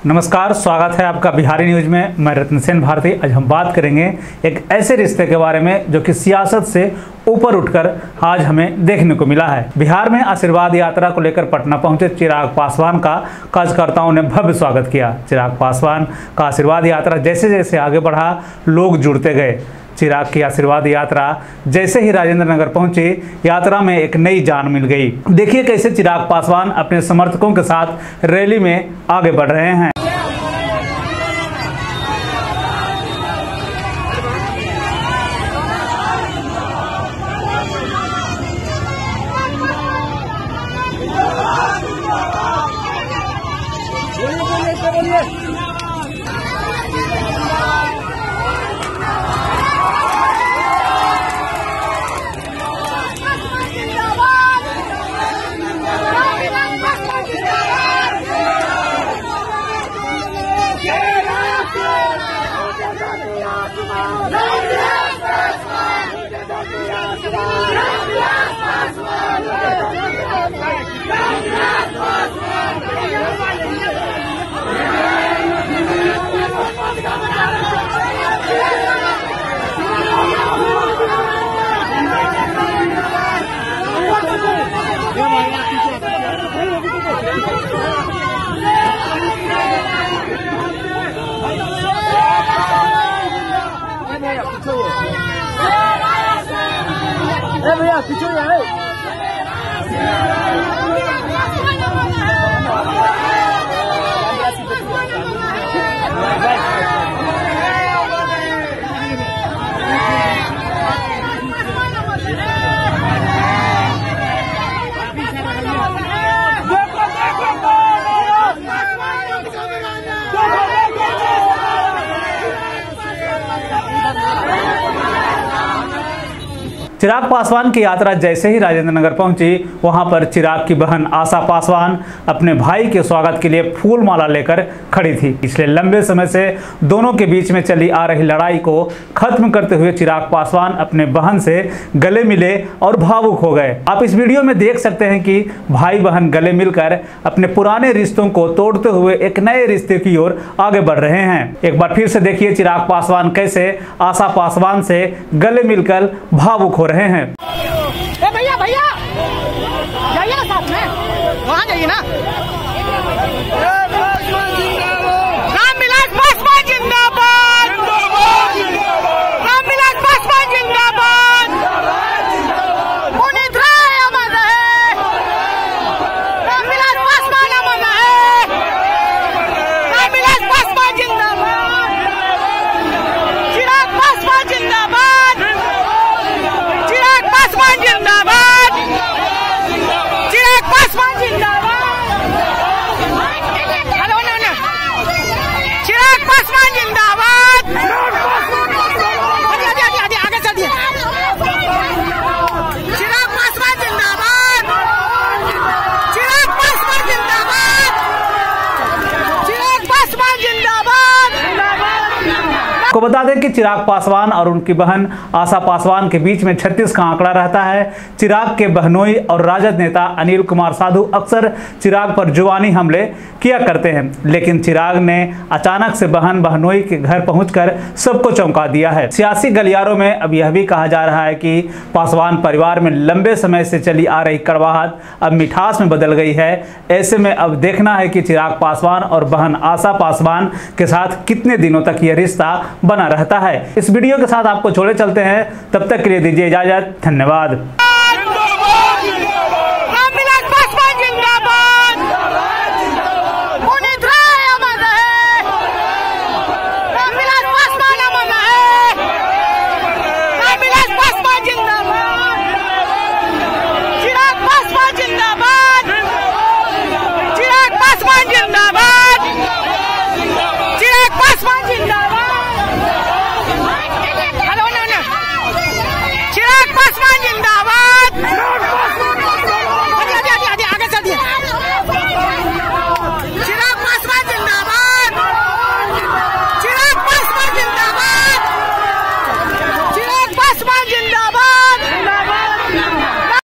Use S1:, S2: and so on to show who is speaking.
S1: नमस्कार, स्वागत है आपका बिहारी न्यूज में। मैं रत्न सेन भारती। आज हम बात करेंगे एक ऐसे रिश्ते के बारे में जो कि सियासत से ऊपर उठकर आज हमें देखने को मिला है। बिहार में आशीर्वाद यात्रा को लेकर पटना पहुंचे चिराग पासवान का कार्यकर्ताओं ने भव्य स्वागत किया। चिराग पासवान का आशीर्वाद यात्रा जैसे जैसे आगे बढ़ा, लोग जुड़ते गए। चिराग की आशीर्वाद यात्रा जैसे ही राजेंद्र नगर पहुंची, यात्रा में एक नई जान मिल गई। देखिए कैसे चिराग पासवान अपने समर्थकों के साथ रैली में आगे बढ़ रहे हैं।
S2: भैया पीछे आए।
S1: चिराग पासवान की यात्रा जैसे ही राजेंद्र नगर पहुंची, वहां पर चिराग की बहन आशा पासवान अपने भाई के स्वागत के लिए फूल माला लेकर खड़ी थी। पिछले लंबे समय से दोनों के बीच में चली आ रही लड़ाई को खत्म करते हुए चिराग पासवान अपने बहन से गले मिले और भावुक हो गए। आप इस वीडियो में देख सकते हैं कि भाई बहन गले मिलकर अपने पुराने रिश्तों को तोड़ते हुए एक नए रिश्ते की ओर आगे बढ़ रहे हैं। एक बार फिर से देखिए चिराग पासवान कैसे आशा पासवान से गले मिलकर भावुक हो रहे हैं।
S2: भैया भैया जाइए ना साथ में, वहाँ जाइए ना। रामविलास पासवान जिंदाबाद, रामविलास पासवान जिंदाबाद, पुनीत राय अमर रहे, रामविलास पासवान अमर रहे, रामविलास पासवान जिंदाबाद, चिराग पासवान जिंदाबाद, चिराग पासवान जिंदाबाद, चिराग पासवान जिंदाबाद। हेलो ना ना, चिराग पासवान जिंदाबाद। आगे चल दिए। चिराग पासवान जिंदाबाद, चिराग पासवान जिंदाबाद, चिराग पासवान जिंदाबाद।
S1: आपको बता दें कि चिराग पासवान और उनकी बहन आशा पासवान के बीच में 36 का आंकड़ा रहता है। चिराग के बहनोई और राजद नेता अनिल कुमार साधु अक्सर चिराग पर जुबानी हमले किया करते हैं, लेकिन चिराग ने अचानक से बहन बहनोई के घर पहुंचकर सबको चौंका दिया है। सियासी गलियारों में अब यह भी कहा जा रहा है कि पासवान परिवार में लंबे समय से चली आ रही कड़वाहट अब मिठास में बदल गई है। ऐसे में अब देखना है कि चिराग पासवान और बहन आशा पासवान के साथ कितने दिनों तक यह रिश्ता बना रहता है। इस वीडियो के साथ आपको छोड़े चलते हैं, तब तक के लिए दीजिए इजाजत। धन्यवाद।